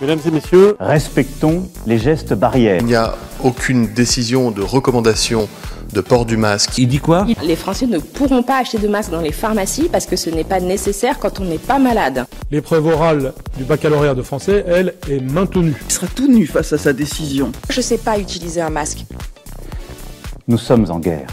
Mesdames et messieurs, respectons les gestes barrières. Il n'y a aucune décision de recommandation de port du masque. Il dit quoi? Les Français ne pourront pas acheter de masques dans les pharmacies parce que ce n'est pas nécessaire quand on n'est pas malade. L'épreuve orale du baccalauréat de français, elle, est maintenue. Il sera tout nu face à sa décision. Je ne sais pas utiliser un masque. Nous sommes en guerre.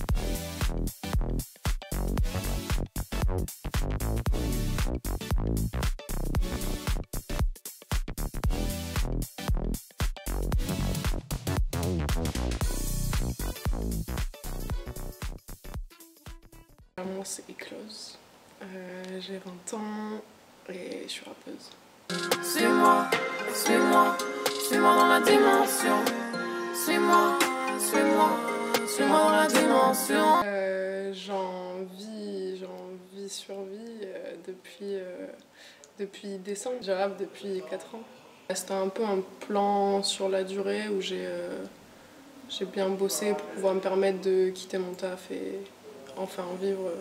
C'est Éclose. J'ai 20 ans et je suis rappeuse. Suis-moi, suis-moi, suis-moi dans la dimension. Suis-moi, suis-moi, suis-moi dans la dimension. J'en vis survie depuis décembre. Je rappe depuis 4 ans. C'était un peu un plan sur la durée où j'ai bien bossé pour pouvoir me permettre de quitter mon taf et enfin en vivre.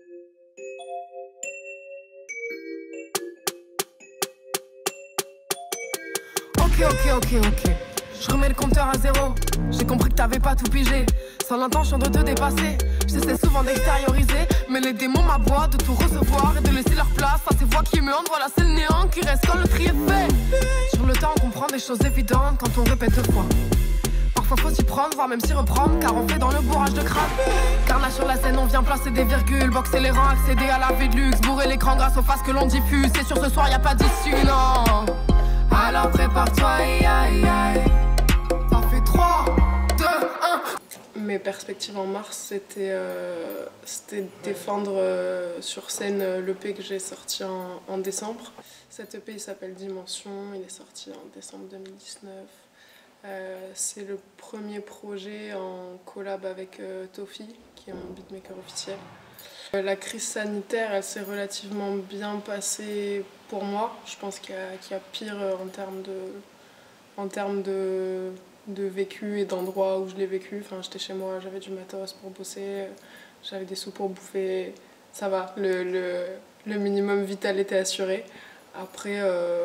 Ok. Je remets le compteur à 0. J'ai compris que t'avais pas tout pigé. Sans l'intention de te dépasser. J'essaie souvent d'extérioriser, mais les démons m'aboient de tout recevoir et de laisser leur place à ces voix qui me hantent. Voilà, c'est le néant qui reste quand le tri est fait. Sur le temps, on comprend des choses évidentes quand on répète 2 fois. Parfois faut s'y prendre, voire même s'y reprendre, car on fait dans le bourrage de crâne. Carnage sur la scène, on vient placer des virgules, boxer les rangs, accéder à la vie de luxe, bourrer l'écran grâce aux faces que l'on diffuse. C'est sûr, ce soir y a pas d'issue, non. Alors prépare-toi, aïe aïe aïe. Ça fait 3, 2, 1. Mes perspectives en mars, c'était défendre sur scène l'EP que j'ai sorti en décembre. Cet EP il s'appelle Dimension, il est sorti en décembre 2019. C'est le premier projet en collab avec Tofi, qui est mon beatmaker officiel. La crise sanitaire, elle s'est relativement bien passée pour moi. Je pense qu'il y a pire en termes de vécu et d'endroits où je l'ai vécu. Enfin, j'étais chez moi, j'avais du matos pour bosser, j'avais des sous pour bouffer. Ça va, le minimum vital était assuré. Après,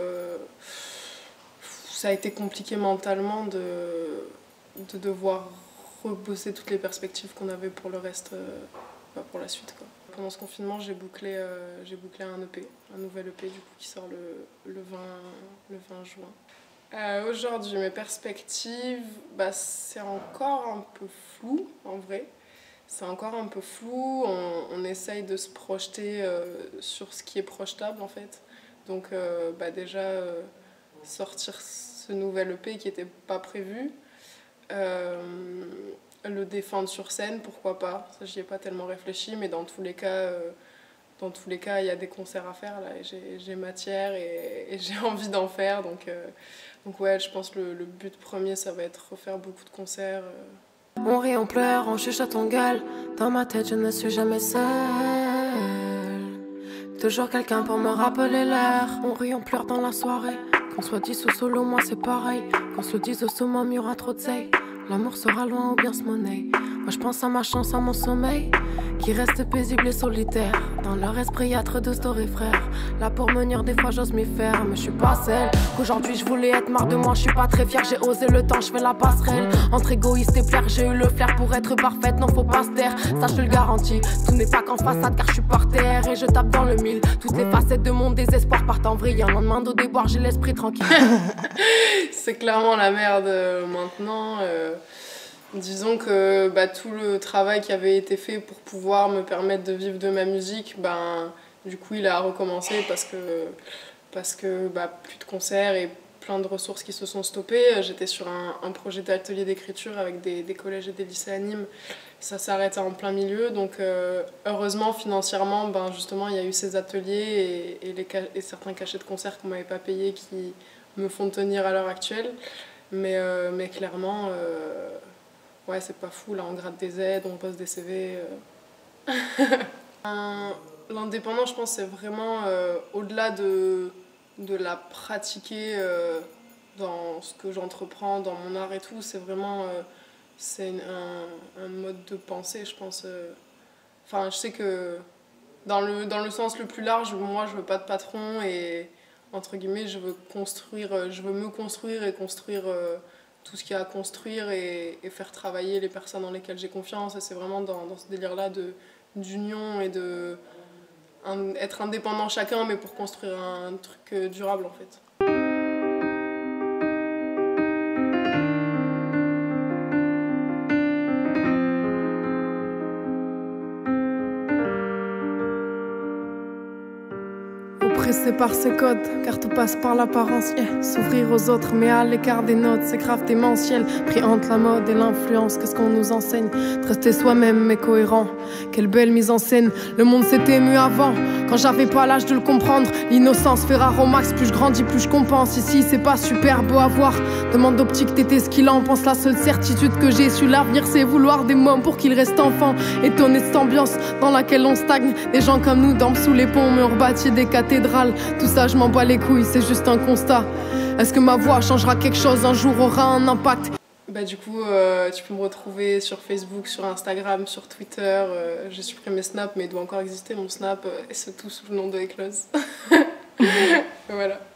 ça a été compliqué mentalement de devoir rebosser toutes les perspectives qu'on avait pour le reste, pour la suite, quoi. Pendant ce confinement, j'ai bouclé un EP, un nouvel EP du coup, qui sort le 20 juin. Aujourd'hui, mes perspectives, c'est encore un peu flou en vrai. C'est encore un peu flou, on essaye de se projeter sur ce qui est projetable en fait. Donc déjà sortir ce nouvel EP qui n'était pas prévu. Le défendre sur scène, pourquoi pas, ça j'y ai pas tellement réfléchi, mais dans tous les cas il y a des concerts à faire là, et j'ai matière et j'ai envie d'en faire, donc ouais, je pense que le but premier ça va être refaire beaucoup de concerts. On rit, on pleure, on chuchote, on gueule. Dans ma tête je ne suis jamais seule. Toujours quelqu'un pour me rappeler l'heure. On rit, on pleure dans la soirée. Qu'on soit 10 ou solo, moi c'est pareil. Qu'on se le dise au summum, il y aura trop de seille. L'amour sera loin ou bien se monnaie. Moi je pense à ma chance, à mon sommeil, qui reste paisible et solitaire. Dans leur esprit y'a trop de story frère. Là pour me nuire des fois j'ose m'y faire, mais je suis pas celle qu'aujourd'hui je voulais être. Marre de moi, je suis pas très fière. J'ai osé le temps, je fais la passerelle entre égoïste et plaire. J'ai eu le flair pour être parfaite, non faut pas se taire. Ça je te le garantis, tout n'est pas qu'en façade car je suis par terre et je tape dans le mille. Toutes les facettes de mon désespoir partent en vrille. Un lendemain de déboire, j'ai l'esprit tranquille. C'est clairement la merde maintenant. Disons que tout le travail qui avait été fait pour pouvoir me permettre de vivre de ma musique, du coup il a recommencé parce que plus de concerts et plein de ressources qui se sont stoppées. J'étais sur un projet d'atelier d'écriture avec des collèges et des lycées à Nîmes. Ça s'est arrêté en plein milieu, donc heureusement financièrement justement il y a eu ces ateliers et certains cachets de concerts qu'on m'avait pas payés qui me font tenir à l'heure actuelle, mais clairement ouais, c'est pas fou, là on gratte des aides, on pose des CV. L'indépendant, je pense, c'est vraiment au-delà de la pratiquer dans ce que j'entreprends, dans mon art et tout, c'est vraiment un mode de pensée, je pense. Enfin, je sais que dans le sens le plus large, moi je veux pas de patron et entre guillemets, je veux me construire et construire tout ce qu'il y a à construire et faire travailler les personnes dans lesquelles j'ai confiance. Et c'est vraiment dans ce délire-là d'union et être indépendant chacun, mais pour construire un truc durable en fait. Oppressé par ces codes, car tout passe par l'apparence, yeah. S'ouvrir aux autres mais à l'écart des notes, c'est grave démentiel. Pris entre la mode et l'influence, qu'est-ce qu'on nous enseigne? De rester soi-même mais cohérent. Quelle belle mise en scène, le monde s'est ému avant. Quand j'avais pas l'âge de le comprendre, l'innocence fait rare au max. Plus je grandis, plus je compense. Ici c'est pas super beau à voir. Demande d'optique, t'étais ce qu'il en pense. La seule certitude que j'ai su l'avenir, c'est vouloir des mômes pour qu'ils restent enfants. Étonné de cette ambiance dans laquelle on stagne. Des gens comme nous dorment sous les ponts mais on rebâtit des cathédrales. Tout ça je m'en bats les couilles, c'est juste un constat. Est-ce que ma voix changera quelque chose, un jour aura un impact? Du coup, tu peux me retrouver sur Facebook, sur Instagram, sur Twitter. J'ai supprimé Snap, mais il doit encore exister mon Snap. Et c'est tout sous le nom de Eclose. Voilà.